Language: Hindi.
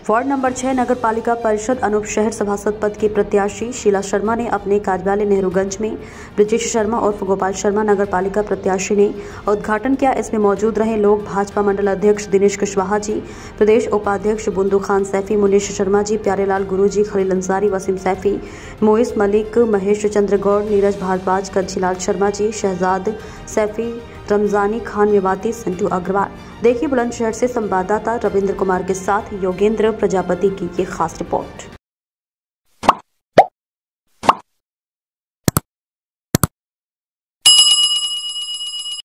वार्ड नंबर 6 नगर पालिका परिषद अनूप शहर सभासद पद की प्रत्याशी शीला शर्मा ने अपने कार्यालय नेहरूगंज में ब्रजेश शर्मा और गोपाल शर्मा नगर पालिका प्रत्याशी ने उद्घाटन किया। इसमें मौजूद रहे लोग भाजपा मंडल अध्यक्ष दिनेश कुशवाहा जी, प्रदेश उपाध्यक्ष बुंदू खान सैफी, मुनीश शर्मा जी, प्यारेलाल गुरु जी, खलील अंसारी, वसीम सैफी, मोइस मलिक, महेश चंद्र गौड़, नीरज भारद्वाज, कंचीलाल शर्मा जी, शहजाद सैफी, रमजानी खान मेवाती, संटू अग्रवाल। देखिए बुलंदशहर से संवाददाता रविंद्र कुमार के साथ योगेंद्र प्रजापति की ये खास रिपोर्ट।